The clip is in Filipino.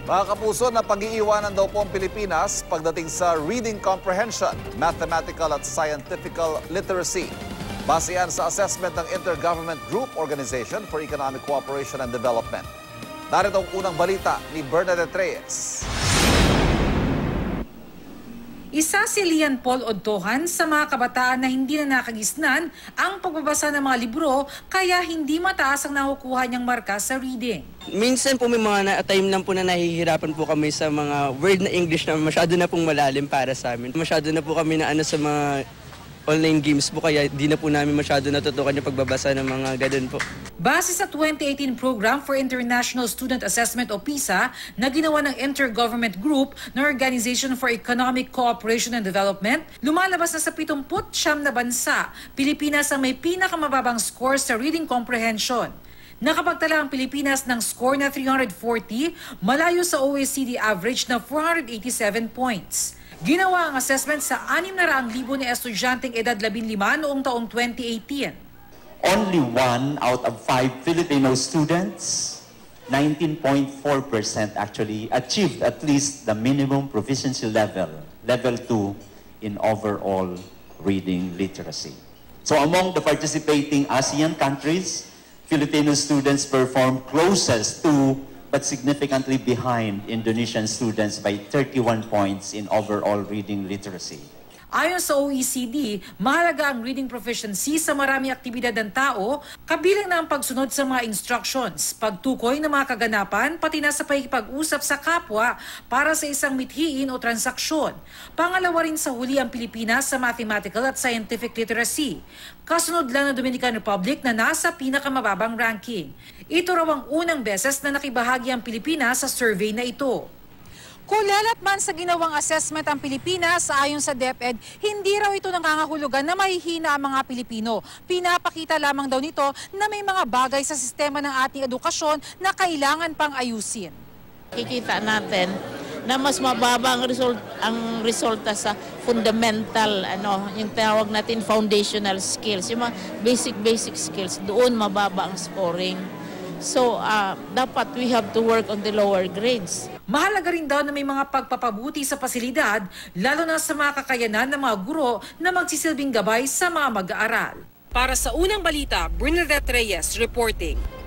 Mga kapuso, napag-iiwanan daw po ang Pilipinas pagdating sa reading comprehension, mathematical at scientifical literacy. Base yan sa assessment ng Intergovernment Group Organization for Economic Cooperation and Development. Narito ang unang balita ni Bernadette Reyes. Isa si Lian Paul Odtohan sa mga kabataan na hindi na nakagisnan ang pagbabasa ng mga libro kaya hindi mataas ang nakukuha niyang marka sa reading. Minsan po may mga time lang po na nahihirapan po kami sa mga word na English na masyado na pong malalim para sa amin. Masyado na po kami na sa mga online games po kaya di na po namin masyado natutukan yung pagbabasa ng mga ganun po. Base sa 2018 Program for International Student Assessment o PISA na ginawa ng Intergovernment Group ng Organization for Economic Cooperation and Development, lumalabas na sa 79 na bansa, Pilipinas ang may pinakamababang score sa reading comprehension. Nakapagtala ang Pilipinas ng score na 340, malayo sa OECD average na 487 points. Ginawa ang assessment sa 600,000 na estudyanteng edad 15 noong taong 2018. Only 1 out of 5 Filipino students, 19.4% actually, achieved at least the minimum proficiency level, level 2, in overall reading literacy. So among the participating ASEAN countries, Filipino students performed closest to but significantly behind Indonesian students by 31 points in overall reading literacy. Ayon sa OECD, mahalaga ang reading proficiency sa maraming aktibidad ng tao, kabilang na ang pagsunod sa mga instructions, pagtukoy ng mga kaganapan, pati na sa pakikipag-usap sa kapwa para sa isang mithiin o transaksyon. Pangalawa rin sa huli ang Pilipinas sa mathematical at scientific literacy. Kasunod lang ng Dominican Republic na nasa pinakamababang ranking. Ito raw ang unang beses na nakibahagi ang Pilipinas sa survey na ito. Kulelat man sa ginawang assessment ang Pilipinas, ayon sa DepEd, hindi raw ito nangangahulugan na mahihina ang mga Pilipino. Pinapakita lamang daw nito na may mga bagay sa sistema ng ating edukasyon na kailangan pang ayusin. Kikita natin na mas mababa ang resulta sa fundamental, yung tawag natin foundational skills, yung mga basic skills, doon mababa ang scoring. So, dapat we have to work on the lower grades. Mahalaga rin daw na may mga pagpapabuti sa pasilidad, lalo na sa mga kakayanan ng mga guro na magsisilbing gabay sa mga mag-aaral. Para sa unang balita, Bernadette Reyes reporting.